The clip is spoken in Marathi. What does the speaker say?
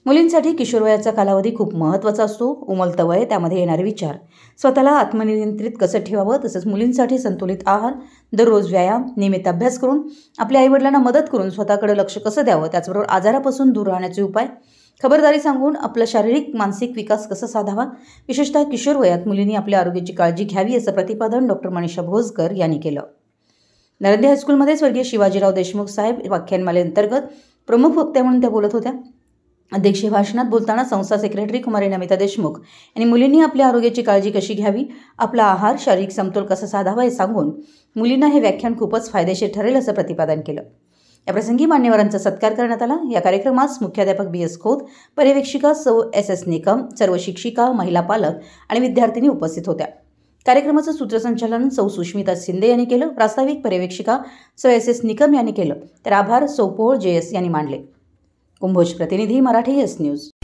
मुलींसाठी किशोरवयाचा कालावधी खूप महत्त्वाचा असतो. उमलतं वय, त्यामध्ये येणारे विचार, स्वतःला आत्मनियंत्रित कसं ठेवावं, तसंच मुलींसाठी संतुलित आहार, दररोज व्यायाम, नियमित अभ्यास करून आपल्या आईवडिलांना मदत करून स्वतःकडे लक्ष कसं द्यावं, त्याचबरोबर आजारापासून दूर राहण्याचे उपाय, खबरदारी सांगून आपला शारीरिक मानसिक विकास कसा साधावा, विशेषतः किशोर वयात मुलींनी आपल्या आरोग्याची काळजी घ्यावी, असं प्रतिपादन डॉक्टर मनीषा भोसकर यांनी केलं. नरंदे हायस्कूलमध्ये स्वर्गीय शिवाजीराव देशमुख साहेब व्याख्यानमालेअंतर्गत प्रमुख वक्त्या म्हणून त्या बोलत होत्या. अध्यक्षीय भाषणात बोलताना संस्था सेक्रेटरी कुमारी नमिता देशमुख यांनी मुलींनी आपल्या आरोग्याची काळजी कशी घ्यावी, आपला आहार, शारीरिक समतोल कसा साधावा हे सांगून मुलींना हे व्याख्यान खूपच फायदेशीर ठरेल असं प्रतिपादन केलं. याप्रसंगी मान्यवरांचा सत्कार करण्यात आला. या कार्यक्रमास मुख्याध्यापक BS खोत, पर्यवेक्षिका सौ SS निकम, सर्व शिक्षिका, महिला पालक आणि विद्यार्थिनी उपस्थित होत्या. कार्यक्रमाचं सूत्रसंचालन सौ सुष्मिता शिंदे यांनी केलं. प्रास्ताविक पर्यवेक्षिका सौ SS निकम यांनी केलं, तर आभार सौ पोळ JS यांनी मांडले. कुंभोज प्रतिनिधी, मराठी S न्यूज.